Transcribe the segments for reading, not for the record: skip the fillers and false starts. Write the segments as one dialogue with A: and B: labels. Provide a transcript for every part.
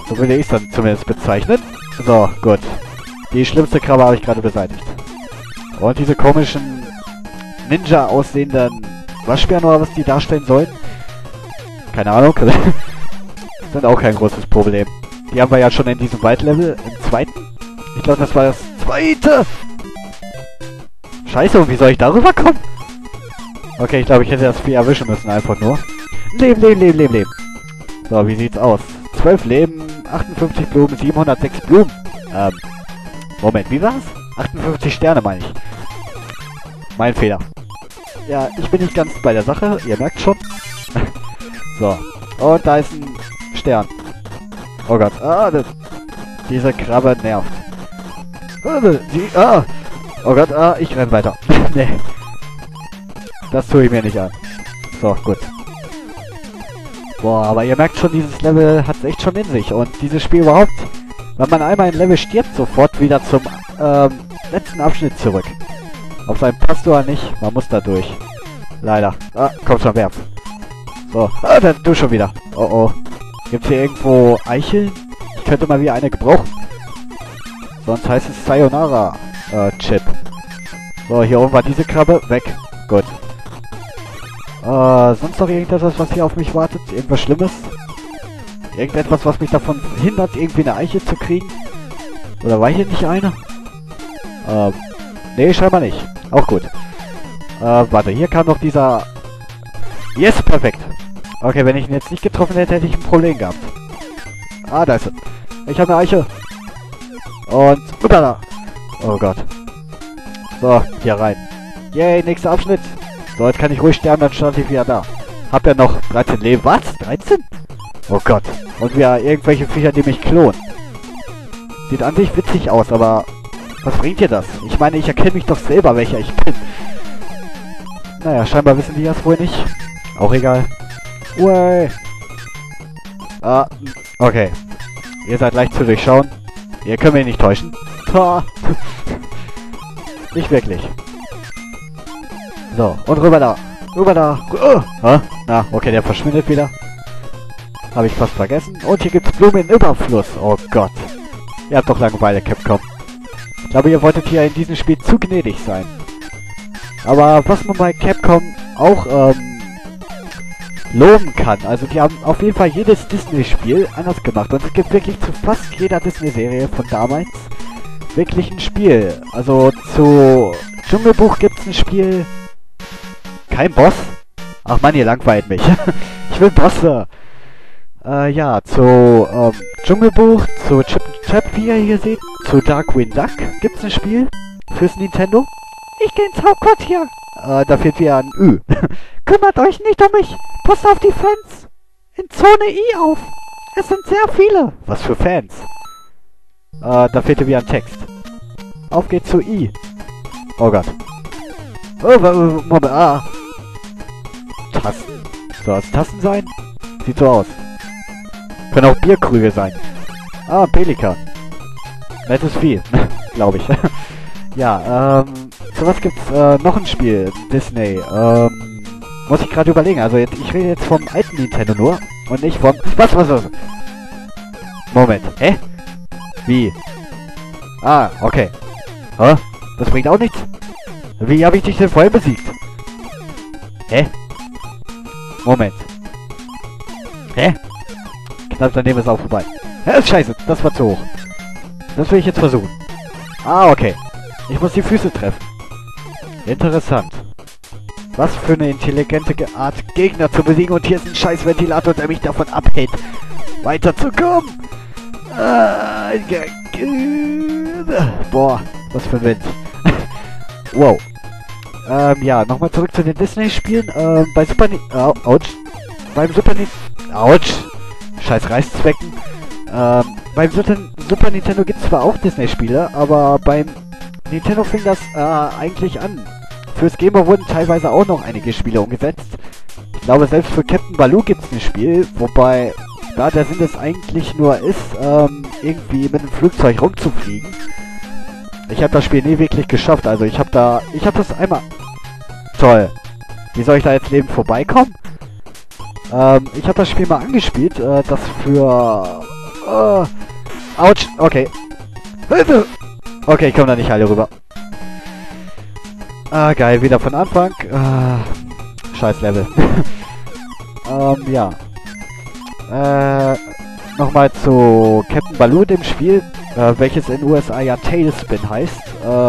A: So würde ich es dann zumindest bezeichnen. So, gut. Die schlimmste Krabbe habe ich gerade beseitigt. Und diese komischen Ninja aussehenden Waschbären oder was die darstellen sollen. Keine Ahnung. Sind auch kein großes Problem. Die haben wir ja schon in diesem Waldlevel, im zweiten. Ich glaube, das war das zweite. Scheiße, und wie soll ich darüber kommen? Okay, ich glaube, ich hätte das Vieh erwischen müssen, einfach nur. Leben, leben, leben, leben, leben. So, wie sieht's aus? 12 Leben, 58 Blumen, 706 Blumen. Moment, wie war's? 58 Sterne, meine ich. Mein Fehler. Ja, ich bin nicht ganz bei der Sache, ihr merkt schon. So, und da ist ein Stern. Oh Gott, diese Krabbe nervt. Oh Gott, ich renn weiter. Nee. Das tue ich mir nicht an. So, gut. Boah, aber ihr merkt schon, dieses Level hat es echt schon in sich. Und dieses Spiel überhaupt, wenn man einmal ein Level stirbt, sofort wieder zum letzten Abschnitt zurück. Auf seinem Pastor nicht, man muss da durch. Leider. Komm schon, werf. So, dann du schon wieder. Oh oh. Gibt's hier irgendwo Eicheln? Ich könnte mal wieder eine gebrauchen. Sonst heißt es Sayonara, Chip. So, hier oben war diese Krabbe. Weg. Gut. Sonst noch irgendetwas, was hier auf mich wartet? Irgendwas Schlimmes? Irgendetwas, was mich davon hindert, irgendwie eine Eiche zu kriegen? Oder war hier nicht eine? Nee, scheinbar nicht. Auch gut. Warte, hier kam noch dieser... Yes, perfekt. Okay, wenn ich ihn jetzt nicht getroffen hätte, hätte ich ein Problem gehabt. Da ist er. Ich habe eine Eiche. Und... Upala. Oh Gott. So, hier rein. Yay, nächster Abschnitt. So, jetzt kann ich ruhig sterben, dann starte ich wieder da. Hab ja noch 13 Leben. Was? 13? Oh Gott. Und wir irgendwelche Viecher, die mich klonen. Sieht an sich witzig aus, aber... Was bringt dir das? Ich meine, ich erkenne mich doch selber, welcher ich bin. Naja, scheinbar wissen die das wohl nicht. Auch egal. Uäh. Okay. Ihr seid leicht zu durchschauen. Ihr könnt mich nicht täuschen. Nicht wirklich. So, und rüber da. Rüber da. Na, okay, der verschwindet wieder. Habe ich fast vergessen. Und hier gibt's Blumen in Überfluss. Oh Gott. Ihr habt doch Langeweile, Capcom. Ich glaube, ihr wolltet hier in diesem Spiel zu gnädig sein. Aber was man bei Capcom auch, loben kann. Also die haben auf jeden Fall jedes Disney-Spiel anders gemacht. Und es gibt wirklich zu fast jeder Disney-Serie von damals wirklich ein Spiel. Also zu Dschungelbuch gibt es ein Spiel... Kein Boss? Ach man, ihr langweilt mich. Ich will Bosse. Ja, zu Dschungelbuch, zu Chip and Chap, wie ihr hier seht, zu Darkwing Duck gibt's ein Spiel fürs Nintendo. Ich gehe ins Hauptquartier. Da fehlt wieder ein Ü. Kümmert euch nicht um mich. Passt auf die Fans. In Zone I auf. Es sind sehr viele. Was für Fans? Da fehlte wieder ein Text. Auf geht's zu I. Oh Gott. Oh, Moment. Tassen? Soll es Tassen sein? Sieht so aus. Können auch Bierkrüge sein. Ein Pelikan. Nettes Vieh. Glaube ich. Ja, so was gibt's noch ein Spiel. Disney. Muss ich gerade überlegen. Also jetzt, ich rede jetzt vom alten Nintendo nur. Und nicht vom... Was? Moment. Hä? Wie? Okay. Hä? Das bringt auch nichts? Wie habe ich dich denn vorher besiegt? Hä? Moment. Hä? Knapp daneben ist auch vorbei. Scheiße, das war zu hoch. Das will ich jetzt versuchen. Okay. Ich muss die Füße treffen. Interessant. Was für eine intelligente Art, Gegner zu besiegen. Und hier ist ein scheiß Ventilator, der mich davon abhält, weiterzukommen. Boah, was für ein Wind. Wow. Ja, nochmal zurück zu den Disney-Spielen. Bei Super Nintendo... Autsch. Beim Super Nintendo... Autsch. Scheiß Reißzwecken. Beim Super Nintendo gibt es zwar auch Disney-Spiele, aber beim Nintendo fing das eigentlich an. Fürs Game Boy wurden teilweise auch noch einige Spiele umgesetzt. Ich glaube, selbst für Captain Baloo gibt es ein Spiel, wobei da der Sinn des eigentlich nur ist, irgendwie mit einem Flugzeug rumzufliegen. Ich habe das Spiel nie wirklich geschafft, also ich habe das einmal... Toll. Wie soll ich da jetzt lebend vorbeikommen? Ich habe das Spiel mal angespielt, das für Oh. Autsch. Okay. Hilfe! Okay, ich komme da nicht heile rüber. Ah, geil. Wieder von Anfang. Ah, scheiß Level. Ja. Nochmal zu Captain Baloo, dem Spiel, welches in den USA ja Tailspin heißt.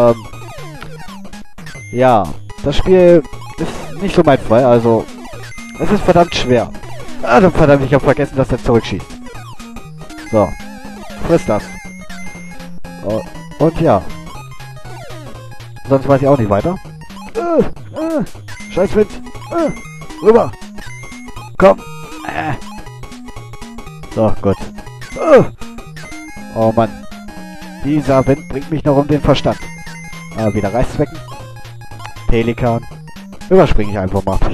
A: Ja, das Spiel ist nicht so mein Fall, also es ist verdammt schwer. Also verdammt, ich habe vergessen, dass er zurückschießt. So, friss das. Oh, und ja. Sonst weiß ich auch nicht weiter. Scheiß Wind. Rüber. Komm. So, gut. Oh Mann. Dieser Wind bringt mich noch um den Verstand. Wieder Reißzwecken. Pelikan. Überspringe ich einfach mal.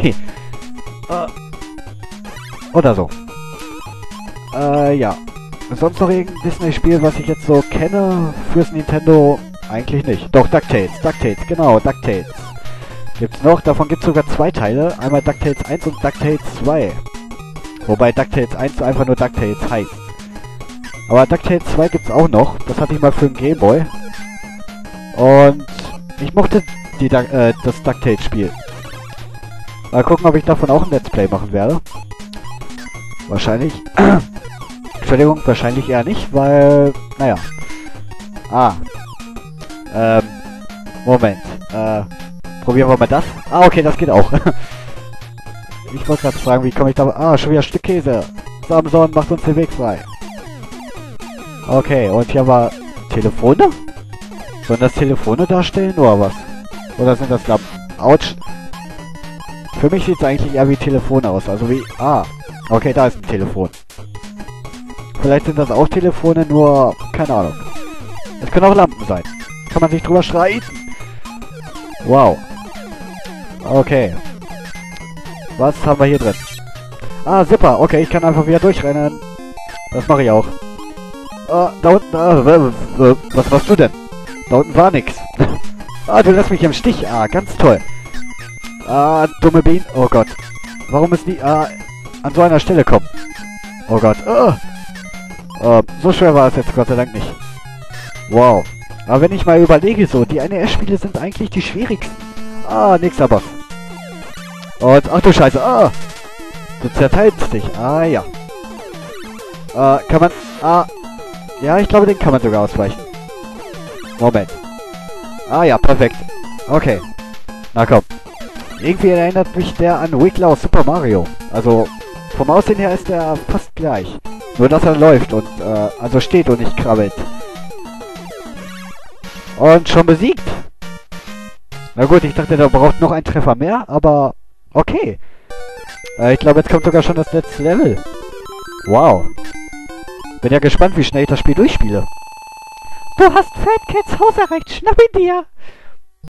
A: Oder so. Ja. Sonst noch irgendein Disney-Spiel, was ich jetzt so kenne fürs Nintendo? Eigentlich nicht. Doch, DuckTales. DuckTales, genau, DuckTales. Gibt's noch. Davon gibt's sogar 2 Teile. Einmal DuckTales 1 und DuckTales 2. Wobei DuckTales 1 einfach nur DuckTales heißt. Aber DuckTales 2 gibt's auch noch. Das hatte ich mal für den Gameboy. Und ich mochte das DuckTales-Spiel. Mal gucken, ob ich davon auch ein Let's Play machen werde. Wahrscheinlich. Entschuldigung, wahrscheinlich eher nicht, weil... Naja. Moment. Probieren wir mal das. Okay, das geht auch. Ich wollte gerade fragen, wie komme ich da... schon wieder ein Stück Käse. Samson macht uns den Weg frei. Okay, und hier war Telefone? Sollen das Telefone darstellen, oder was? Oder sind das Lampen? Autsch. Für mich sieht es eigentlich eher wie Telefone aus. Also wie... okay, da ist ein Telefon. Vielleicht sind das auch Telefone, nur... Keine Ahnung. Es können auch Lampen sein. Kann man sich drüber streiten. Wow. Okay. Was haben wir hier drin? Super. Okay, ich kann einfach wieder durchrennen. Das mache ich auch. Da unten... was machst du denn? Da unten war nix. Du lässt mich im Stich. Ganz toll. Dumme Bienen. Oh Gott. Warum ist die... an so einer Stelle kommen? Oh Gott. So schwer war es jetzt Gott sei Dank nicht. Wow. Aber wenn ich mal überlege so, die NES-Spiele sind eigentlich die schwierigsten. Nächster Boss. Und, ach du Scheiße, du zerteilst dich. Ja. Kann man, ja, ich glaube, den kann man sogar ausweichen. Moment. Ja, perfekt. Okay. Na komm. Irgendwie erinnert mich der an Wiggler aus Super Mario. Also, vom Aussehen her ist der fast gleich. Nur, dass er läuft und, also steht und nicht krabbelt. Und schon besiegt. Na gut, ich dachte, der braucht noch einen Treffer mehr, aber okay. Ich glaube, jetzt kommt sogar schon das letzte Level. Wow. Bin ja gespannt, wie schnell ich das Spiel durchspiele. Du hast Fat Cats Haus erreicht. Schnapp ihn dir.